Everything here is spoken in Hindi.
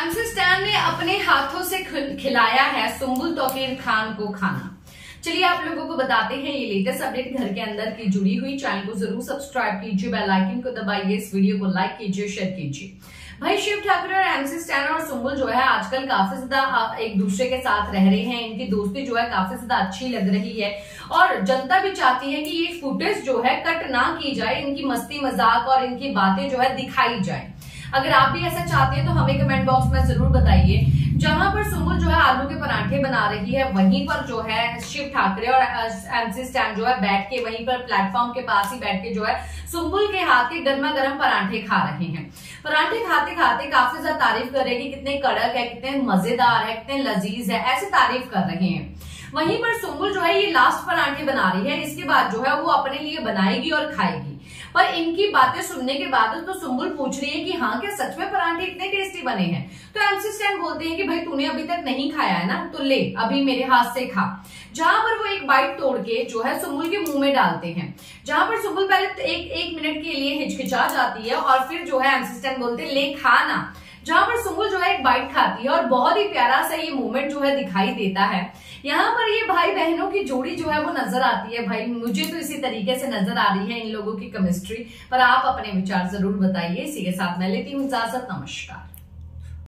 एमसी स्टैन ने अपने हाथों से खिलाया है सुम्बुल तौकीर खान को खाना। चलिए आप लोगों को बताते हैं ये लेटेस्ट अपडेट घर के अंदर की जुड़ी हुई। चैनल को जरूर सब्सक्राइब कीजिए, बेल आइकन को दबाइए, इस वीडियो को लाइक कीजिए, शेयर कीजिए। भाई शिव ठाकरे और एमसी स्टैन और सुम्बुल जो है आजकल काफी ज्यादा एक दूसरे के साथ रह रहे हैं। इनकी दोस्ती जो है काफी ज्यादा अच्छी लग रही है और जनता भी चाहती है कि ये फुटेज जो है कट ना की जाए, इनकी मस्ती मजाक और इनकी बातें जो है दिखाई जाए। अगर आप भी ऐसा चाहते हैं तो हमें कमेंट बॉक्स में जरूर बताइए। जहां पर सुम्बुल जो है आलू के पराठे बना रही है, वहीं पर जो है शिव ठाकरे और एमसी स्टैन जो है बैठ के वहीं पर प्लेटफॉर्म के पास ही बैठ के जो है सुम्बुल के हाथ के गर्मा गर्म पराठे खा रहे हैं। पराठे खाते खाते काफी ज्यादा तारीफ कर रहे हैं कि कितने कड़क है, कितने मजेदार है, कितने लजीज है, ऐसे तारीफ कर रहे हैं। वहीं पर सुम्बुल जो है ये लास्ट पराठे बना रही है, इसके बाद जो है वो अपने लिए बनाएगी और खाएगी। पर इनकी बातें सुनने के बाद तो सुम्बुल पूछ रही है कि हाँ क्या सच में पराठे इतने टेस्टी बने हैं। तो एमसी स्टैन बोलते हैं कि भाई तूने अभी तक नहीं खाया है ना, तो ले अभी मेरे हाथ से खा। जहां पर वो एक बाइट तोड़ के जो है सुम्बुल के मुंह में डालते हैं, जहां पर सुम्बुल पहले एक मिनट के लिए हिचकिचा जाती है और फिर जो है एमसी स्टैन बोलते हैं ले खा ना। जहां पर सुम्बुल जो है एक बाइट खाती है और बहुत ही प्यारा सा ये मूवमेंट जो है दिखाई देता है। यहाँ पर ये भाई बहनों की जोड़ी जो है वो नजर आती है। भाई मुझे तो इसी तरीके से नजर आ रही है इन लोगों की केमिस्ट्री। पर आप अपने विचार जरूर बताइए। इसी के साथ मैं लेती हूँ इजाजत, नमस्कार।